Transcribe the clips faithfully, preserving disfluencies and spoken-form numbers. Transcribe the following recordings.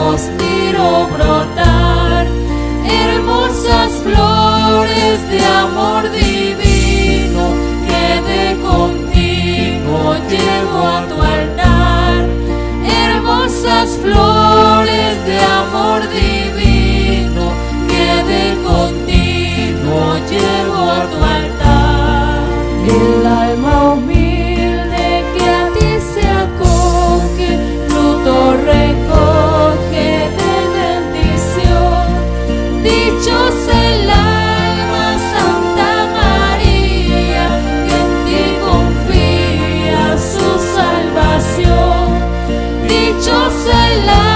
ojos miro brotar hermosas flores de amor divino, que de continuo llevo a tu altar. Hermosas flores de amor divino, que de continuo llevo a tu altar. El alma humilde que a ti se acoge, fruto recoge de bendición. Dichosa el alma, Santa María, que en ti confía su salvación. Dichosa el alma,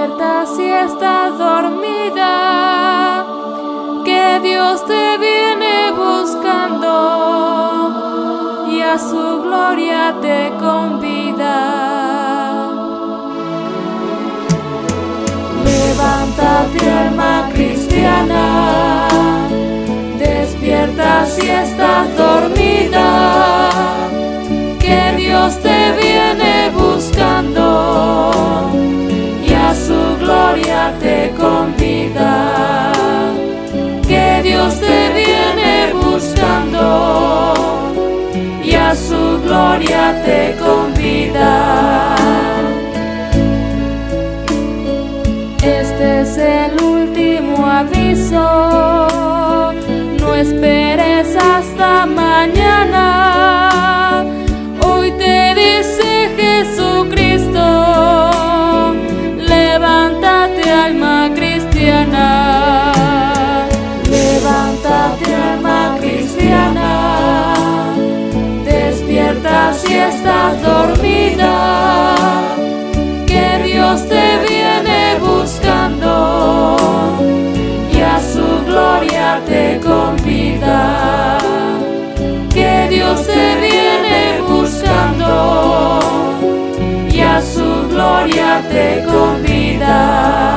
Despierta si estás dormida, que Dios te viene buscando y a su gloria te convida. Levántate, alma cristiana, despierta si estás dormida, que Dios te viene buscando y a su gloria te convida. Que Dios te viene buscando y a su gloria te convida. Este es el último aviso, no esperes hasta mañana. Hoy te dice Jesucristo, levántate, alma cristiana. Levántate, alma cristiana, despierta si estás dormida, que Dios te viene buscando y a su gloria te convida. Que Dios te viene buscando y a su gloria te convida.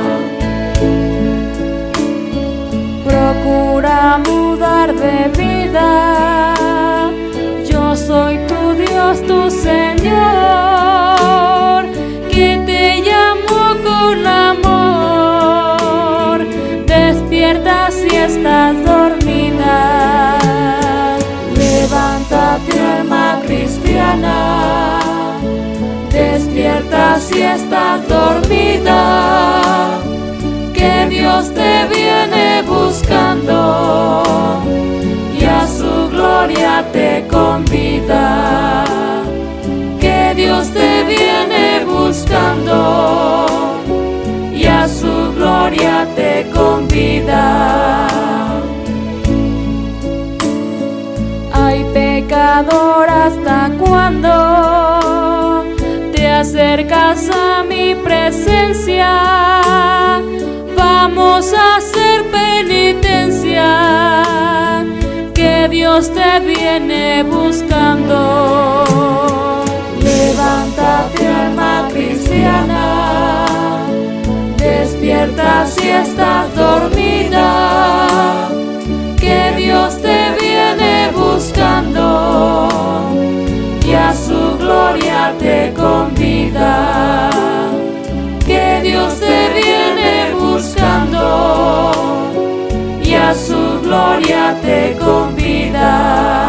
Procura mudar de vida, yo soy tu Dios, tu Señor, que te llamo con amor. Despierta si estás dormida, levántate, alma cristiana, despierta si estás dormida, que Dios te viene buscando y a su gloria te convida. Que Dios te viene buscando y a su gloria te convida. Ay, pecador, ¿hasta cuándo te acercas a mi presencia? Vamos a hacer penitencia, que Dios te viene buscando. Levántate, alma cristiana, despierta si estás dormida, que Dios te viene buscando y a su gloria te convida. Que Dios te viene buscando y a su gloria te convida.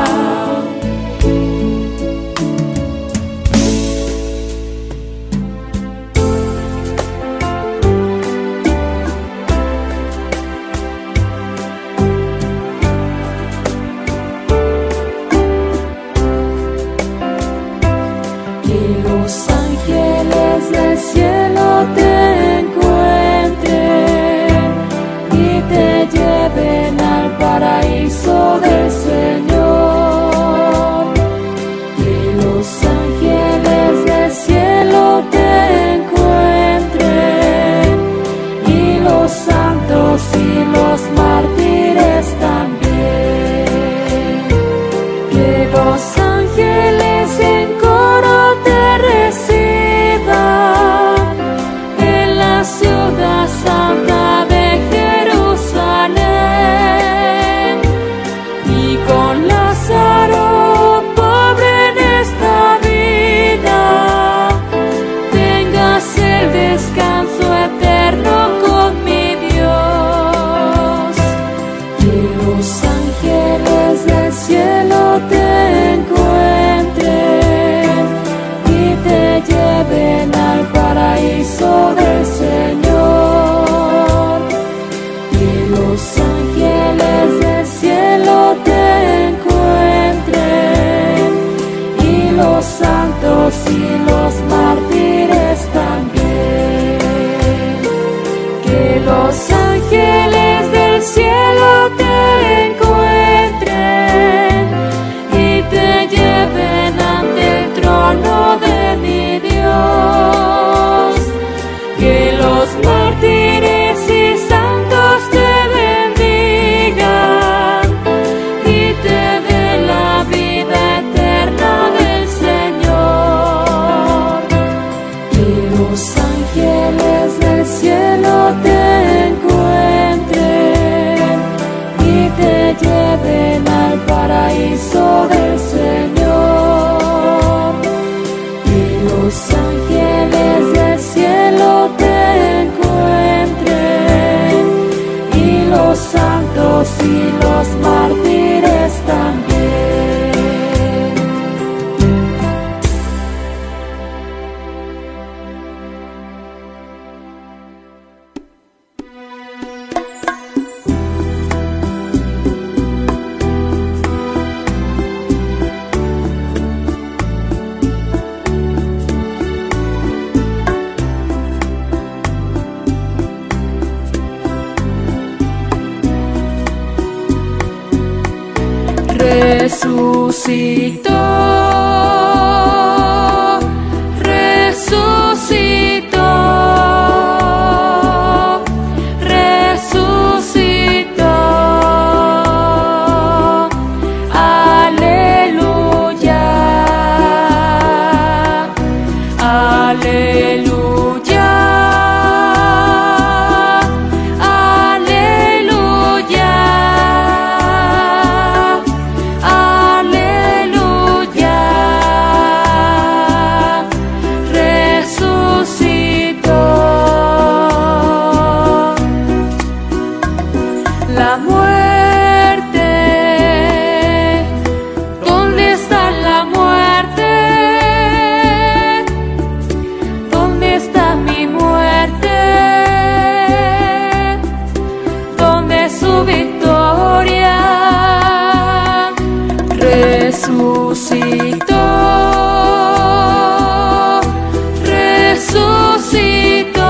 Que los ángeles del cielo te encuentren y te lleven al paraíso del Señor. Que los ángeles del cielo te encuentren y los santos y los mártires también. Que los ángeles en coro te reciban en la ciudad santa de Jerusalén, y con Lázaro, pobre en esta vida, tengas el descanso eterno con mi Dios. Que los ángeles del cielo te encuentren y te lleven al paraíso del Señor. Que los ángeles del cielo te encuentren y los santos y los mártires también. Que los ángeles del cielo te encuentren y te lleven ante el trono de mi Dios. Que los los santos y los mártires también. Resucitó, resucitó, resucitó. Aleluya, aleluya. La muerte, ¿dónde está la muerte? ¿Dónde está mi muerte? ¿Dónde su victoria? Resucitó, resucitó.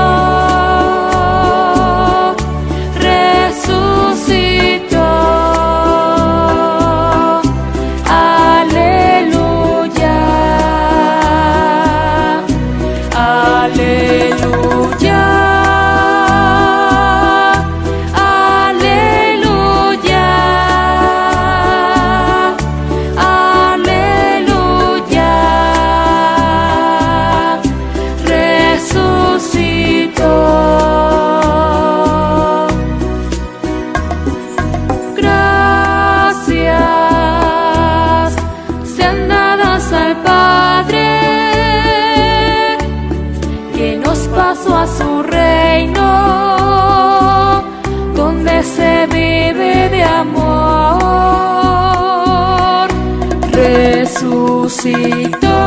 Aleluya, aleluya, aleluya. Resucitó. Gracias sean dadas al Padre, paso a su reino, donde se vive de amor. Resucitó,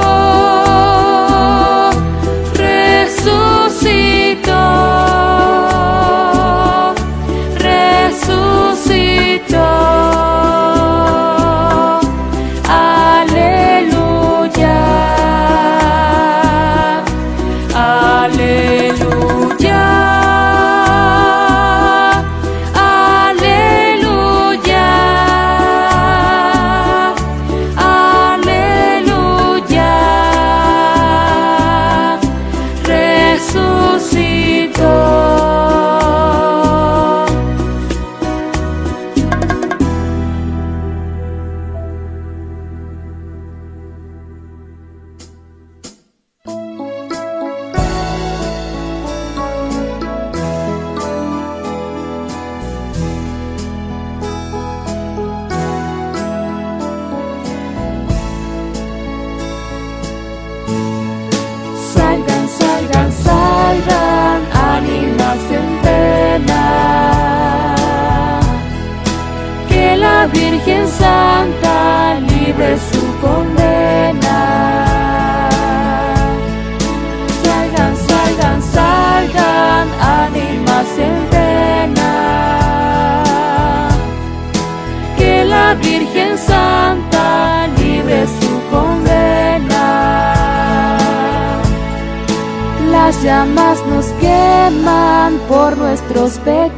resucitó, resucitó. Aleluya, aleluya, aleluya, aleluya. Resucitó. Salgan, salgan, salgan, ánimas en pena, que la Virgen Santa libre su condena. Salgan, salgan, salgan, ánimas en pena, que la Virgen Santa libre su condena. Las llamas nos queman por nuestros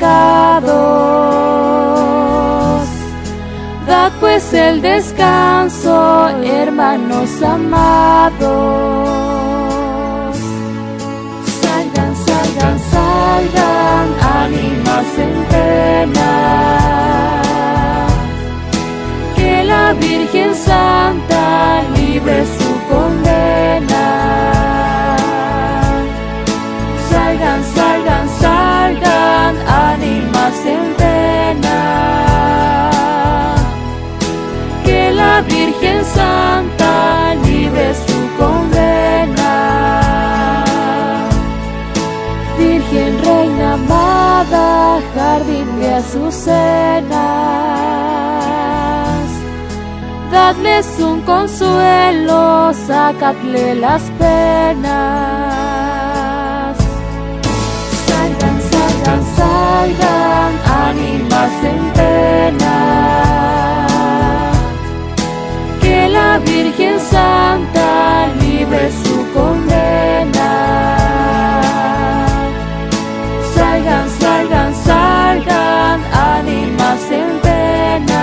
pecados. Dad pues el descanso, hermanos amados. Salgan, salgan, salgan, ánimas en pena, que la Virgen Santa libre su condena. Salgan, salgan, salgan, ánimas en pena, que la Virgen Santa libre su condena. Virgen Reina amada, sus cenas. Dadles un consuelo, sacadle las penas. Salgan, salgan, salgan, ánimas en pena, que la Virgen Santa libre su condena. Salgan, salgan, salgan, ánimas en pena,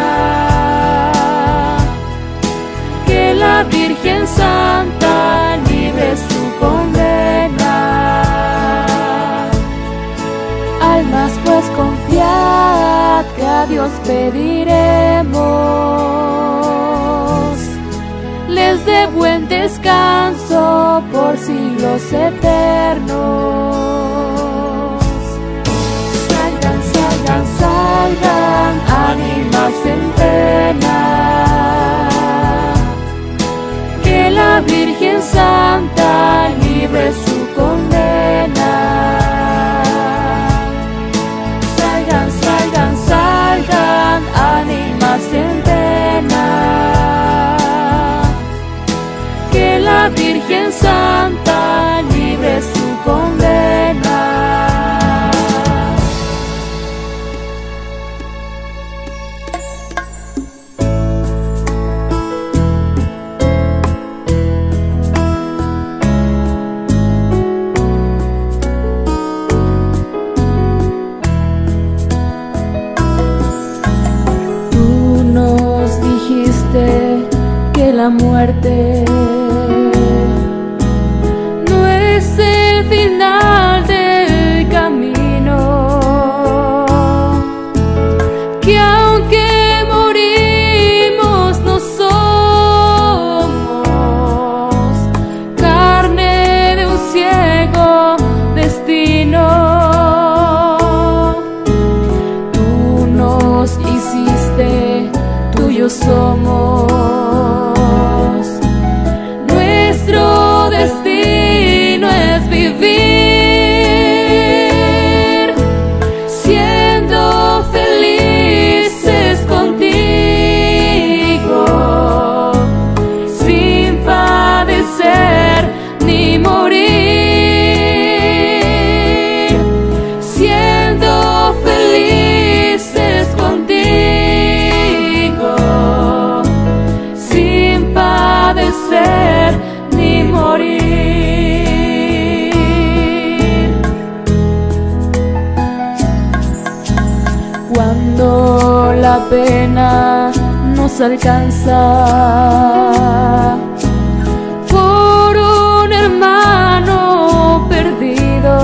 que la Virgen Santa libre su condena. Almas, pues confiad que a Dios pediremos, les dé buen descanso por siglos eternos. Salgan, salgan, salgan, ánimas en pena, que la Virgen Santa libre su condena. Salgan, salgan, salgan, ánimas en pena, que la Virgen Santa libre su condena. Tú nos dijiste que la muerte no es el final del camino, que aunque morimos no somos carne de un ciego destino. Tú nos hiciste, tuyos somos, nuestro destino es vivir siendo felices contigo, sin padecer ni morir, siendo felices contigo, sin padecer ni morir. Cuando la pena nos alcanza por un hermano perdido,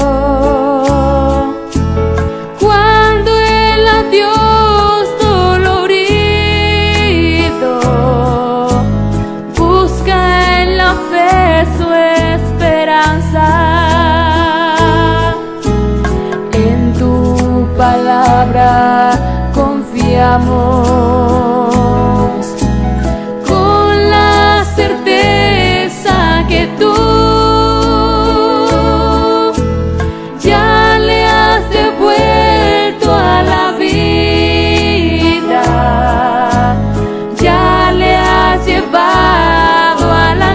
cuando el adiós dolorido busca en la fe su esperanza, en tu palabra confiamos, con la certeza que tú ya le has devuelto a la vida, ya le has llevado a la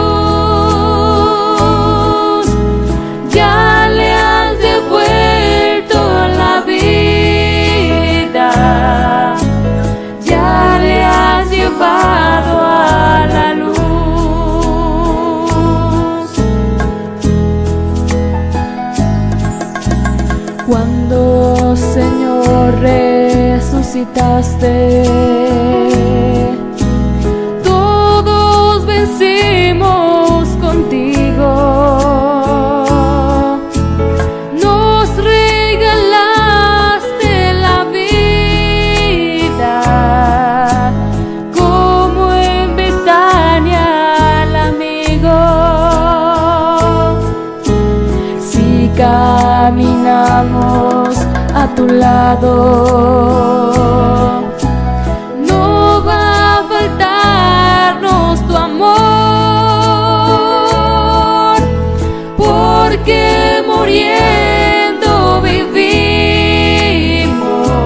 luz, ya le has devuelto la vida, ya le has llevado a la luz. Cuando, Señor, resucitaste, todos vencimos contigo. Nos regalaste la vida, como en Betania al amigo. Si caminamos a tu lado, no va a faltarnos tu amor, porque muriendo vivimos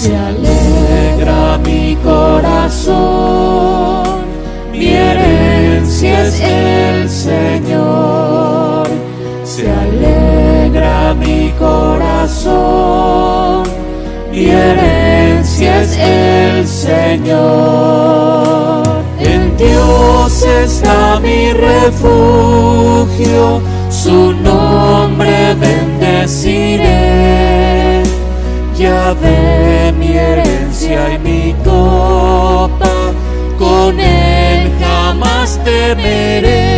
Se alegra mi corazón, mi herencia es el Señor. Se alegra mi corazón, mi herencia es el Señor. En Dios está mi refugio, su nombre bendeciré. Yahvé mi herencia y mi copa, con él jamás temeré.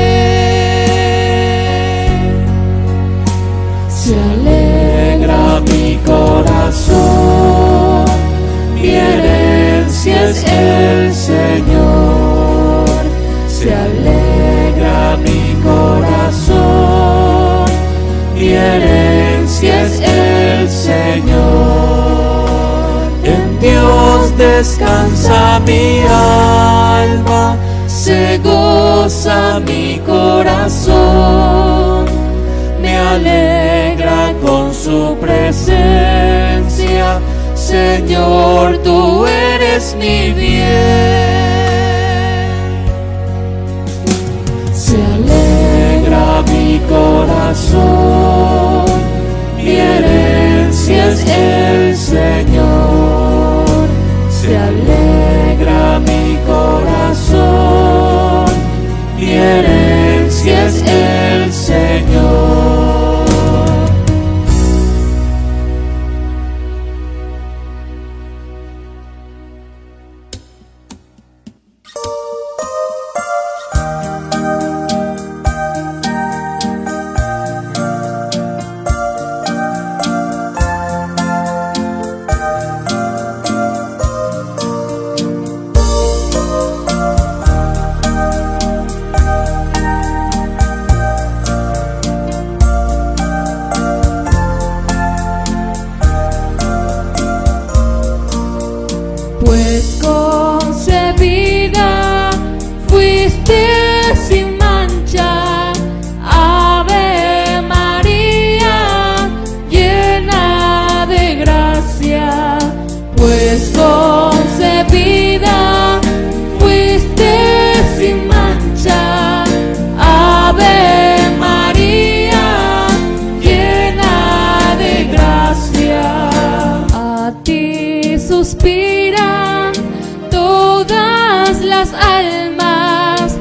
Se alegra mi corazón, mi herencia es el Señor. Se alegra mi corazón, mi herencia es el Señor. En Dios descansa mi alma, se goza mi corazón. Me alegra con su presencia, Señor, tú eres mi bien. Se alegra mi corazón, mi herencia es el Señor. Se alegra mi corazón, mi herencia es el Señor. Pues concebida fuiste sin mancha, Ave María, llena de gracia. Pues concebida fuiste sin mancha, Ave María, llena de gracia. A ti suspiran todas las almas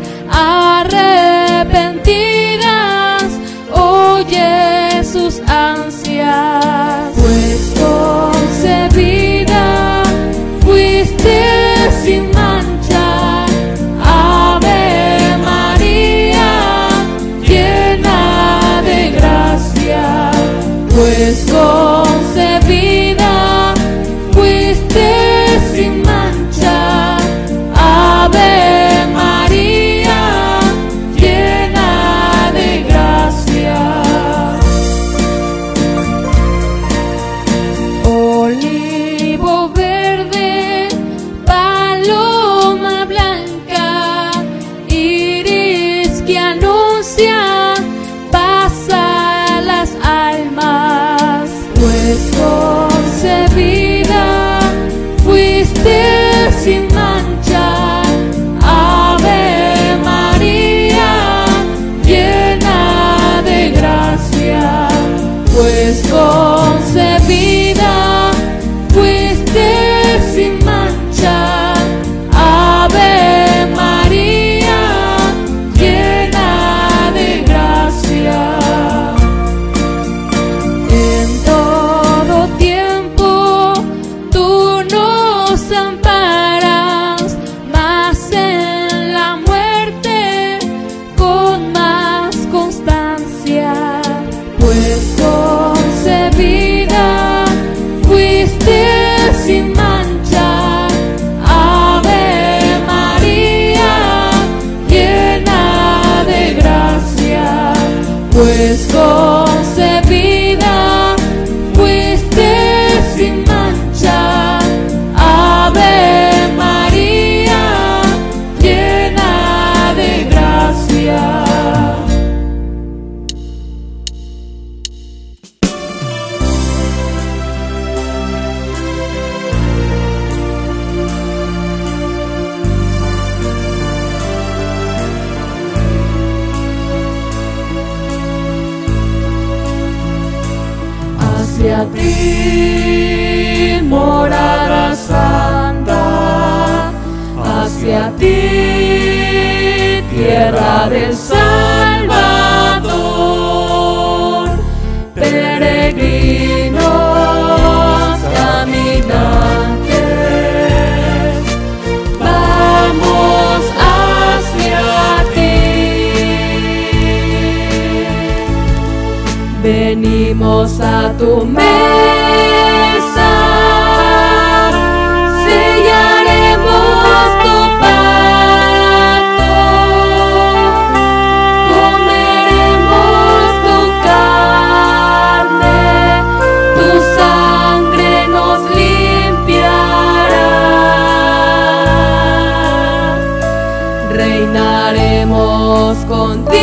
arrepentidas, oye sus ansias. Pues concebida fuiste sin mancha, Ave María, llena de gracia. Pues concebida fuiste sin mancha, Ave María, llena de gracia. Olivo verde, paloma blanca, iris que anuncia paz a las almas. hacia ti, morada santa, hacia ti, tierra del Salvador, peregrinos caminantes, vamos hacia ti. Venimos a tu mesa, sellaremos tu pacto, comeremos tu carne, tu sangre nos limpiará, reinaremos contigo.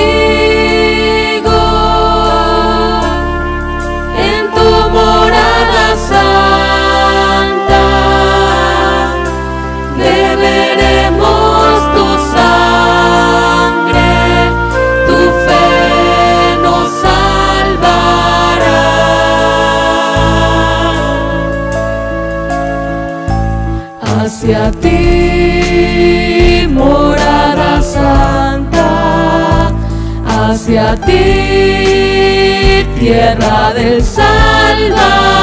Hacia ti, morada santa, hacia ti, tierra del Salvador.